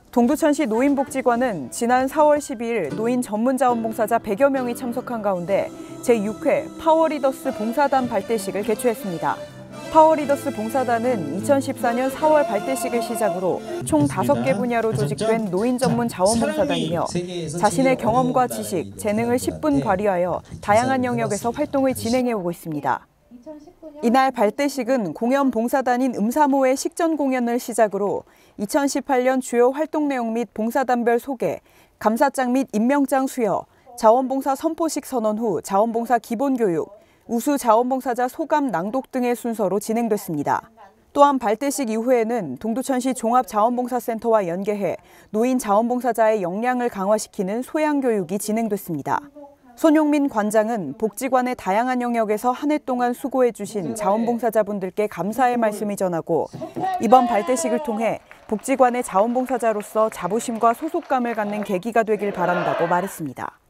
동두천시 노인복지관은 지난 4월 12일 노인 전문자원봉사자 100여 명이 참석한 가운데 제6회 파워리더스 봉사단 발대식을 개최했습니다. 파워리더스 봉사단은 2014년 4월 발대식을 시작으로 총 5개 분야로 조직된 노인 전문 자원봉사단이며 자신의 경험과 지식, 재능을 10분 발휘하여 다양한 영역에서 활동을 진행해오고 있습니다. 이날 발대식은 공연 봉사단인 음사모의 식전 공연을 시작으로 2018년 주요 활동 내용 및 봉사단별 소개, 감사장 및 임명장 수여, 자원봉사 선포식 선언 후 자원봉사 기본교육, 우수 자원봉사자 소감 낭독 등의 순서로 진행됐습니다. 또한 발대식 이후에는 동두천시 종합자원봉사센터와 연계해 노인 자원봉사자의 역량을 강화시키는 소양교육이 진행됐습니다. 손용민 관장은 복지관의 다양한 영역에서 한 해 동안 수고해 주신 자원봉사자분들께 감사의 말씀을 전하고 이번 발대식을 통해 복지관의 자원봉사자로서 자부심과 소속감을 갖는 계기가 되길 바란다고 말했습니다.